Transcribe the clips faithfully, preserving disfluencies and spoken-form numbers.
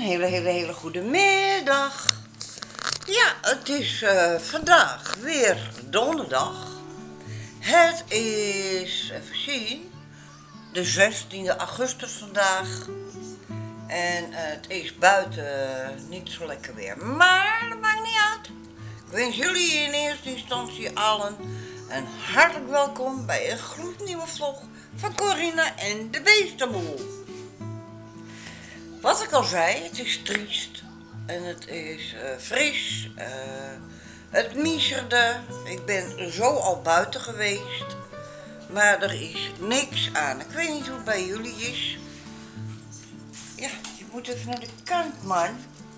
hele, hele, hele goede middag. Ja, het is uh, vandaag weer donderdag. Het is, even zien, de zestiende augustus vandaag. En uh, het is buiten niet zo lekker weer. Maar dat maakt niet uit. Ik wens jullie in eerste instantie allen een hartelijk welkom bij een gloednieuwe vlog van Corina en de Beestenboel. Wat ik al zei, het is triest en het is uh, fris, uh, het miezerde. Ik ben zo al buiten geweest, maar er is niks aan. Ik weet niet hoe het bij jullie is. Ja, je moet even naar de kant, man.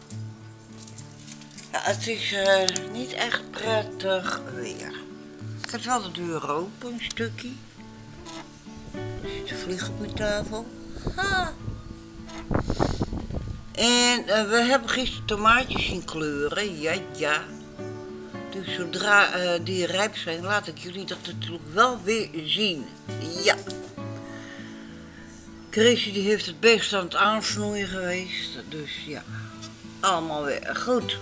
Ja, het is uh, niet echt prettig weer. Ik heb wel de deur open, een stukje. Er zit een vlieg op mijn tafel. Ha. En uh, we hebben gisteren tomaatjes zien kleuren, ja, ja. Dus zodra uh, die rijp zijn, laat ik jullie dat natuurlijk wel weer zien. Ja. Chrissy die heeft het best aan het aansnoeien geweest, dus ja. Allemaal weer goed.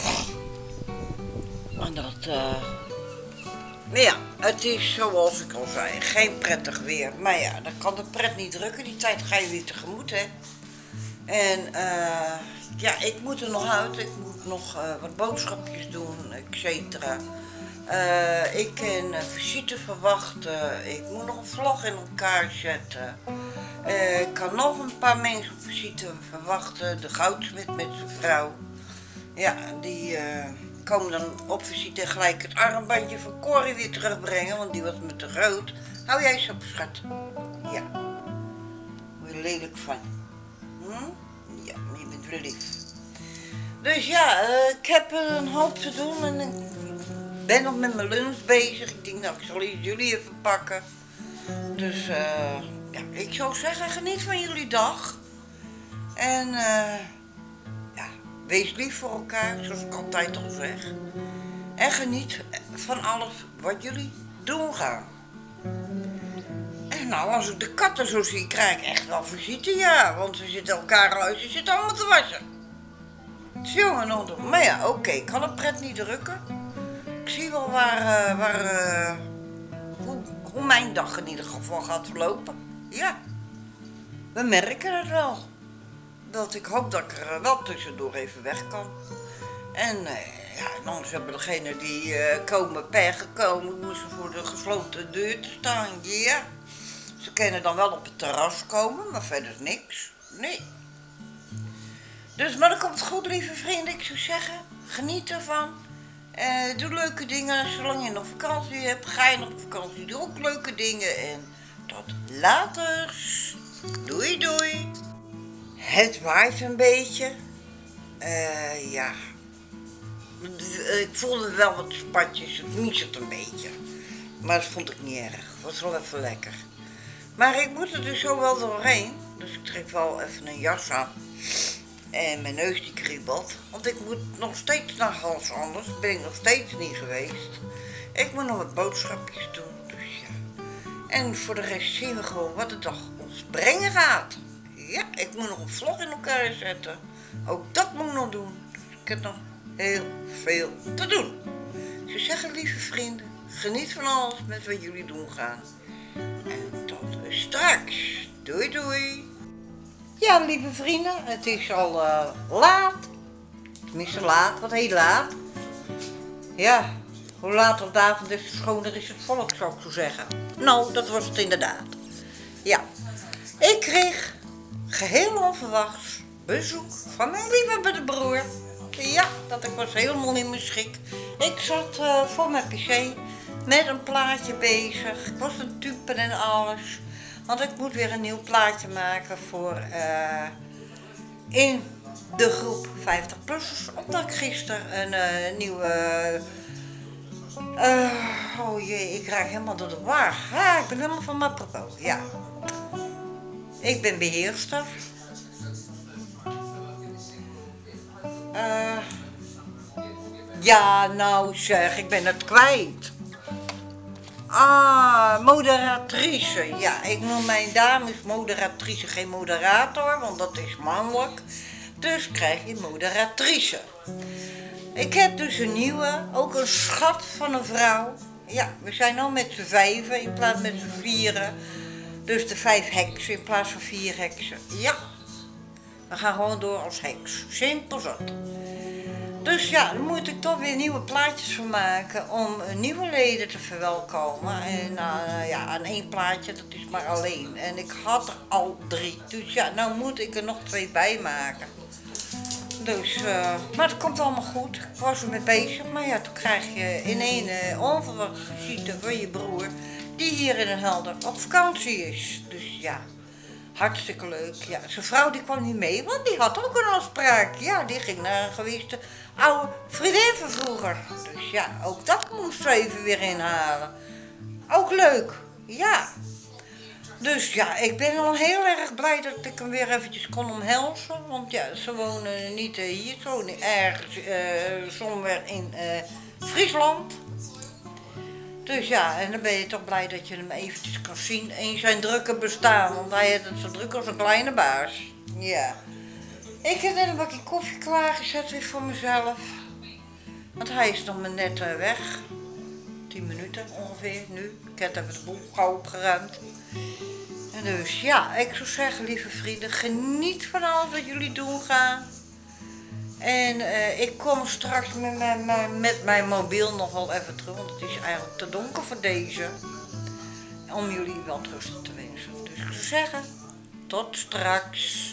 En dat, uh... maar ja, het is zoals ik al zei, geen prettig weer. Maar ja, dan kan de pret niet drukken, die tijd ga je weer tegemoet, hè. En uh, ja, ik moet er nog uit, ik moet nog uh, wat boodschapjes doen, et cetera. Uh, ik kan uh, visite verwachten, ik moet nog een vlog in elkaar zetten. Uh, ik kan nog een paar mensen op visite verwachten, de goudsmid met zijn vrouw. Ja, die uh, komen dan op visite en gelijk het armbandje van Corrie weer terugbrengen, want die was me te groot. Hou jij eens op, schat. Ja, word je lelijk van. Hm? Ja, maar je bent wel lief. Dus ja, uh, ik heb een hoop te doen en ik ben nog met mijn lunch bezig. Ik denk, nou, ik zal jullie even pakken. Dus uh, ja, ik zou zeggen, geniet van jullie dag. En uh, ja, wees lief voor elkaar, zoals ik altijd al zeg. En geniet van alles wat jullie doen gaan. En nou, als ik de katten zo zie, krijg ik echt wel visite, ja. Want ze zitten elkaar uit, ze zitten allemaal te wassen. Jongen, nog. Maar ja, oké, okay, ik kan het pret niet drukken. Ik zie wel waar, uh, waar uh, hoe, hoe mijn dag in ieder geval gaat verlopen. Ja, we merken het wel. Dat ik hoop dat ik er wel tussendoor even weg kan. En uh, ja, en anders hebben degenen die uh, komen per gekomen, moesten voor de gesloten deur te staan. Ja, ze kunnen dan wel op het terras komen, maar verder niks. Nee. Dus, maar dan komt het goed, lieve vrienden. Ik zou zeggen, geniet ervan. Uh, doe leuke dingen. Zolang je nog vakantie hebt, ga je nog op vakantie. Doe ook leuke dingen. En tot later. Doei, doei. Het waait een beetje. Uh, ja. Ik voelde wel wat spatjes. Het miezert een beetje. Maar dat vond ik niet erg. Het was wel even lekker. Maar ik moet er dus zo wel doorheen. Dus ik trek wel even een jas aan. En mijn neus die kriebelt. Want ik moet nog steeds naar Hals anders. Ben ik nog steeds niet geweest. Ik moet nog wat boodschapjes doen. Dus ja. En voor de rest zien we gewoon wat de dag ons brengen gaat. Ja, ik moet nog een vlog in elkaar zetten. Ook dat moet ik nog doen. Dus ik heb nog heel veel te doen. Ik zou zeggen, lieve vrienden. Geniet van alles met wat jullie doen gaan. En tot straks. Doei doei. Ja, lieve vrienden, het is al uh, laat. Tenminste laat, wat heel laat. Ja, hoe later de avond is, schoner is het volk, zou ik zo zeggen. Nou, dat was het inderdaad. Ja, ik kreeg geheel onverwachts bezoek van mijn lieve broer. Ja, dat ik was helemaal in mijn schik. Ik zat uh, voor mijn pc met een plaatje bezig. Ik was aan het typen en alles. Want ik moet weer een nieuw plaatje maken voor uh, in de groep vijftig plus. Omdat ik gisteren een uh, nieuwe... Uh, oh jee, ik raak helemaal door de war. Ah, ik ben helemaal van mijn propos, ja. Ik ben beheerster. Uh, ja, nou zeg, ik ben het kwijt. Ah, moderatrice. Ja, ik noem mijn dames moderatrice, geen moderator, want dat is mannelijk. Dus krijg je moderatrice. Ik heb dus een nieuwe, ook een schat van een vrouw. Ja, we zijn al met z'n vijven in plaats met z'n vieren. Dus de vijf heksen in plaats van vier heksen. Ja, we gaan gewoon door als heks. Simpel zat. Dus ja, dan moet ik toch weer nieuwe plaatjes van maken om nieuwe leden te verwelkomen. En uh, ja, aan één plaatje, dat is maar alleen. En ik had er al drie. Dus ja, nou moet ik er nog twee bij maken. Dus, uh, maar het komt allemaal goed. Ik was er mee bezig. Maar ja, toen krijg je in één uh, onverwachte visite van je broer, die hier in Den Helder op vakantie is. Dus ja, hartstikke leuk. Ja, zijn vrouw die kwam niet mee, want die had ook een afspraak. Ja, die ging naar een geweeste oude vriendin van vroeger. Dus ja, ook dat moest ze even weer inhalen. Ook leuk, ja. Dus ja, ik ben al heel erg blij dat ik hem weer eventjes kon omhelzen. Want ja, ze wonen niet uh, hier, ze wonen ergens uh, somewhere in uh, Friesland. Dus ja, en dan ben je toch blij dat je hem eventjes kan zien in zijn drukke bestaan. Want hij heeft het zo druk als een kleine baas. Ja. Ik heb net een bakje koffie klaargezet weer voor mezelf. Want hij is nog maar net uh, weg. tien minuten ongeveer nu. Ik heb even de boel gauw opgeruimd. En dus ja, ik zou zeggen, lieve vrienden, geniet van alles wat jullie doen gaan. En uh, ik kom straks met mijn, mijn, met mijn mobiel nog wel even terug, want het is eigenlijk te donker voor deze. Om jullie wel rust te wensen. Dus ik zou zeggen, tot straks.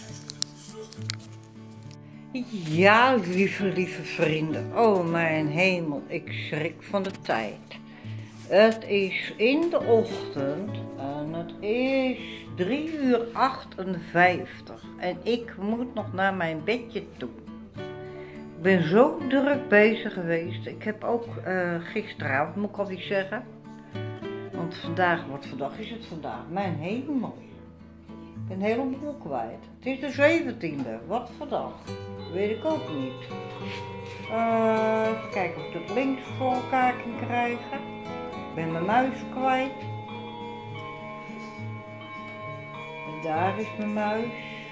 Ja, lieve, lieve vrienden. Oh mijn hemel, ik schrik van de tijd. Het is in de ochtend en het is drie uur achtenvijftig en ik moet nog naar mijn bedje toe. Ik ben zo druk bezig geweest. Ik heb ook uh, gisteravond, moet ik al niet zeggen, want vandaag, wat voor dag is het vandaag? Mijn hemel. Ik ben helemaal kwijt. Het is de zeventiende, wat voor dag? Weet ik ook niet. Uh, even kijken of ik het links voor elkaar kan krijgen. Ik ben mijn muis kwijt. En daar is mijn muis.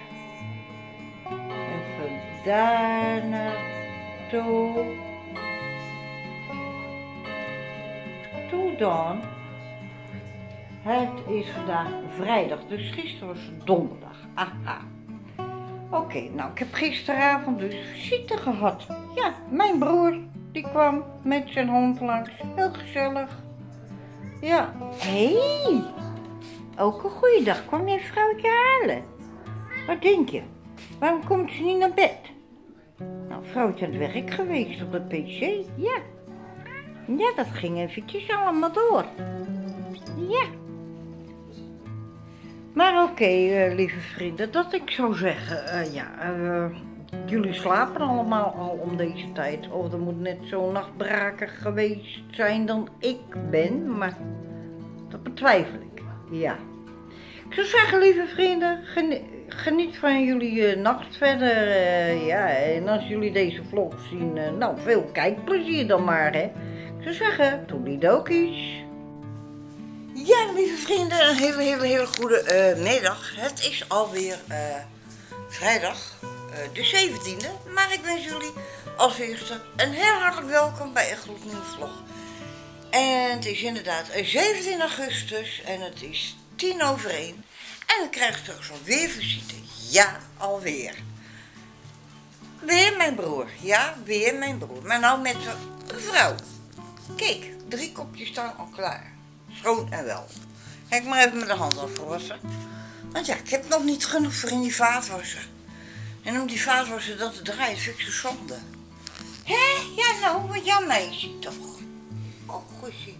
Even daar naartoe. Toe dan. Het is vandaag vrijdag, dus gisteren was het donderdag. Aha. Oké, okay, nou ik heb gisteravond dus visite gehad. Ja, mijn broer die kwam met zijn hond langs. Heel gezellig. Ja. Hé, hey, ook een goeie dag. Kwam je vrouwtje halen? Wat denk je? Waarom komt ze niet naar bed? Nou, vrouwtje aan het werk geweest op de pc. Ja. Ja, dat ging eventjes allemaal door. Ja. Maar oké, okay, uh, lieve vrienden, dat ik zou zeggen, uh, ja, uh, jullie slapen allemaal al om deze tijd. Of er moet net zo'n nachtbraker geweest zijn dan ik ben, maar dat betwijfel ik, ja. Ik zou zeggen, lieve vrienden, geniet, geniet van jullie uh, nacht verder, uh, ja, en als jullie deze vlog zien, uh, nou, veel kijkplezier dan maar, hè. Ik zou zeggen, toediedokies. Ja, lieve vrienden, een hele, hele, hele goede uh, middag. Het is alweer uh, vrijdag, uh, de zeventiende, maar ik wens jullie als eerste een heel hartelijk welkom bij een gloednieuwe vlog. En het is inderdaad zeventien augustus en het is tien over één en ik krijg straks alweer visite. Ja, alweer. Weer mijn broer, ja, weer mijn broer, maar nou met een vrouw. Kijk, drie kopjes staan al klaar. Schoon en wel. Ga ik maar even met de hand afwassen. Want ja, ik heb nog niet genoeg voor in die vaatwasser. En om die vaatwasser dat te draaien, vind ik zo zonde. Hé? Ja nou, wat jouw meisje toch. Oh, goeie.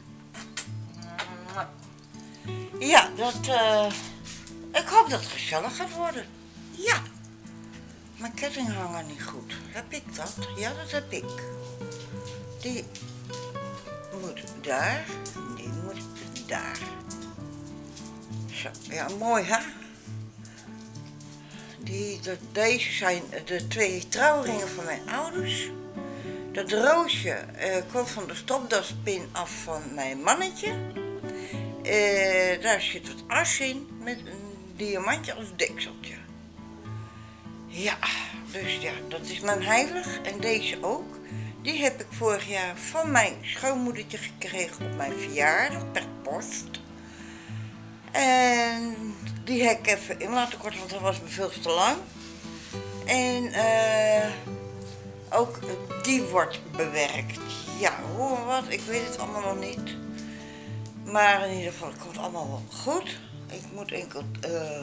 Ja, dat, uh, ik hoop dat het gezellig gaat worden. Ja. Mijn ketting hangen niet goed. Heb ik dat? Ja, dat heb ik. Die moet daar. Die moet daar. Zo, ja, mooi hè? Die, de, deze zijn de twee trouwringen van mijn ouders. Dat roosje uh, komt van de stopdaspin af van mijn mannetje. Uh, daar zit wat as in met een diamantje als dekseltje. Ja, dus ja, dat is mijn heilig. En deze ook. Die heb ik vorig jaar van mijn schoonmoedertje gekregen op mijn verjaardag per post. En die heb ik even in laten korten, want dat was me veel te lang. En uh, ook die wordt bewerkt. Ja, hoe wat, ik weet het allemaal nog niet. Maar in ieder geval, het komt allemaal wel goed. Ik moet enkel uh,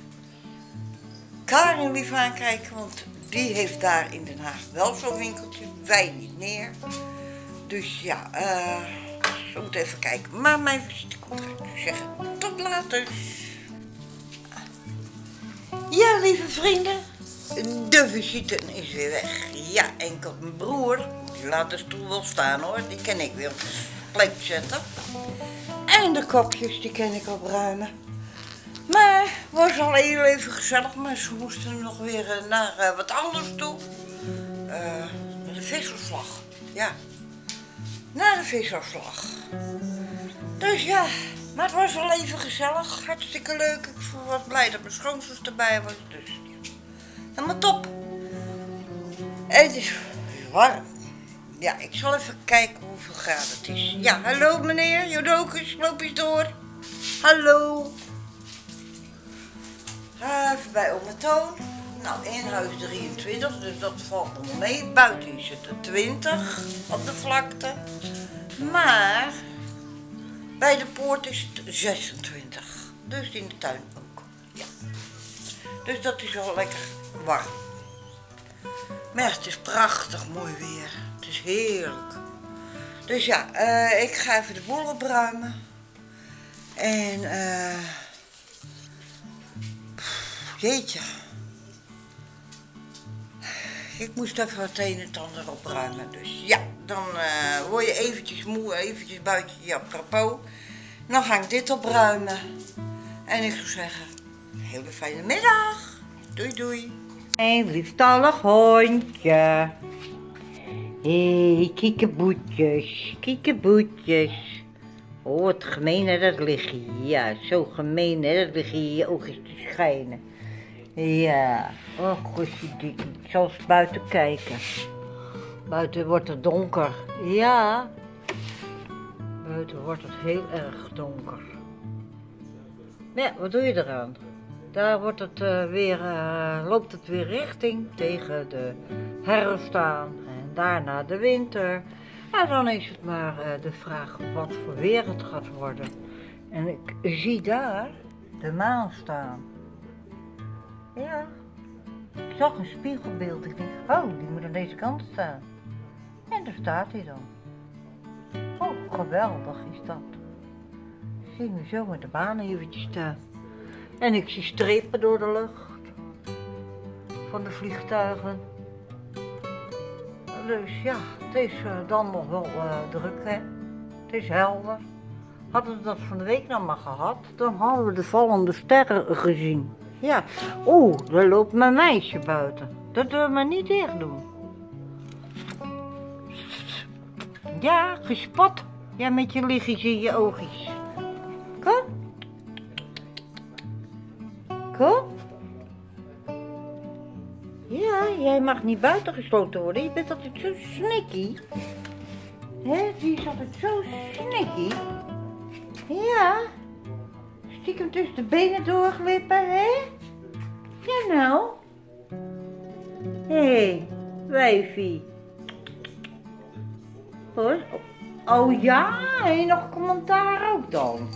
Karin lief aankijken, want die heeft daar in Den Haag wel zo'n winkeltje. Wij niet meer. Dus ja, uh, we moeten even kijken. Maar mijn visite komt eruit. Dus zeggen, tot later. Ja, lieve vrienden. De visite is weer weg. Ja, enkel mijn broer. Die laat de stoel wel staan hoor. Die kan ik weer op de plek zetten. En de kopjes, die kan ik opruimen. Maar het was al heel even gezellig. Maar ze moesten nog weer naar uh, wat anders toe. Uh, naar de visafslag. Ja. Naar de visafslag. Dus ja, maar het was al even gezellig. Hartstikke leuk. Ik was blij dat mijn schoonzus erbij was. Dus ja. Helemaal top. En het is warm. Ja, ik zal even kijken hoeveel graden het is. Ja, hallo meneer Jodokus, loop eens door. Hallo. Even bij Ome Toon. Nou, in huis drieëntwintig, dus dat valt nog mee. Buiten is het twintig op de vlakte. Maar bij de poort is het zesentwintig. Dus in de tuin ook. Ja. Dus dat is wel lekker warm. Maar het is prachtig mooi weer. Het is heerlijk. Dus ja, uh, ik ga even de boel opruimen. En uh, jeetje. Ik moest even wat een en ander opruimen. Dus ja, dan uh, word je eventjes moe, eventjes buiten je apropos. Dan ga ik dit opruimen. En ik zou zeggen, een hele fijne middag. Doei doei. Een liefstallig hondje. Hé, hey, kiekeboetjes, kiekeboetjes. Oh, wat gemeen hè, dat ligt hier. Ja, zo gemeen hè, dat ligt hier in je oogjes te schijnen. Ja, oh goedje, ik zal eens buiten kijken. Buiten wordt het donker. Ja, buiten wordt het heel erg donker. Ja, wat doe je eraan? Daar wordt het, uh, weer, uh, loopt het weer richting tegen de herfst aan en daarna de winter. En dan is het maar uh, de vraag wat voor weer het gaat worden. En ik zie daar de maan staan. Ja, ik zag een spiegelbeeld. Ik denk, oh, die moet aan deze kant staan. En daar staat hij dan. Oh, geweldig is dat. Ik zie me zo met de maan eventjes staan. En ik zie strepen door de lucht van de vliegtuigen. Dus ja, het is uh, dan nog wel uh, druk, hè. Het is helder. Hadden we dat van de week nog maar gehad, dan hadden we de vallende sterren gezien. Ja, oeh, daar loopt mijn meisje buiten. Dat wil maar niet dicht doen. Ja, gespot. Ja, met je lichtjes in je oogjes. Kom. Kom. Ja, jij mag niet buiten gesloten worden. Je bent altijd zo snikkie. Hé, die is altijd zo snikkie. Ja. Stiekem tussen de benen doorglippen, hè? Ja nou. Hé, hey, wijfie. Hoor. Oh ja, en je nog commentaar ook dan?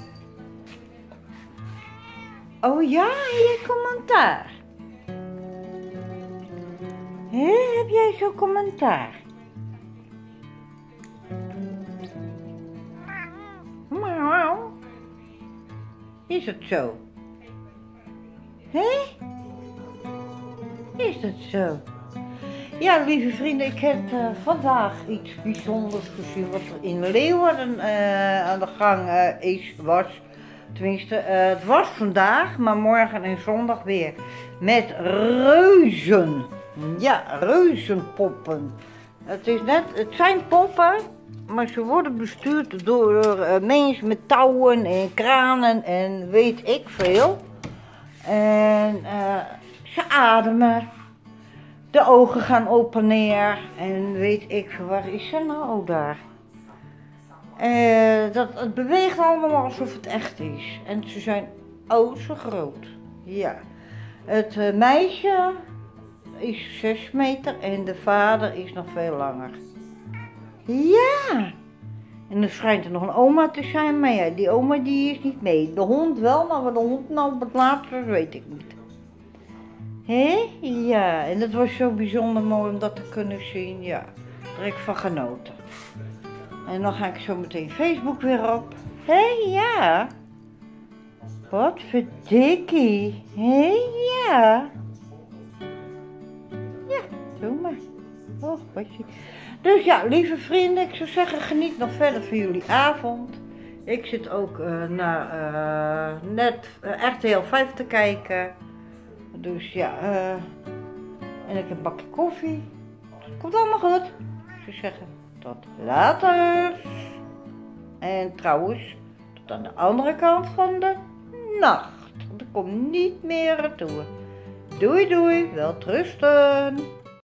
Oh ja, je commentaar. Hé, heb jij zo'n commentaar? Mauw. Is het zo? Hé? Is het zo? Ja, lieve vrienden, ik heb uh, vandaag iets bijzonders gezien wat er in Leeuwarden uh, aan de gang uh, is, was. Tenminste, uh, het was vandaag, maar morgen en zondag weer. Met reuzen. Ja, reuzenpoppen. Het, is net, het zijn poppen, maar ze worden bestuurd door uh, mensen met touwen en kranen en weet ik veel. En uh, ze ademen. De ogen gaan open neer en weet ik veel, waar is ze nou daar? Uh, dat, het beweegt allemaal alsof het echt is. En ze zijn oh zo groot. Ja. Het uh, meisje is zes meter en de vader is nog veel langer. Ja. En er schijnt er nog een oma te zijn, maar ja, die oma die is niet mee. De hond wel, maar wat de hond nou op het laatste is, weet ik niet. Hé? Ja, en het was zo bijzonder mooi om dat te kunnen zien. Ja, daar heb ik van genoten. En dan ga ik zo meteen Facebook weer op. Hé, ja. Wat verdikkie. Hé, ja. Ja, doe maar. Oh, wat je... Dus ja, lieve vrienden, ik zou zeggen, geniet nog verder van jullie avond. Ik zit ook uh, naar uh, net uh, R T L vijf te kijken. Dus ja, uh, en ik heb een bakje koffie. Het komt allemaal goed. Ik zou zeggen, tot later. En trouwens, tot aan de andere kant van de nacht. Want ik kom niet meer toe. Doei doei, welterusten.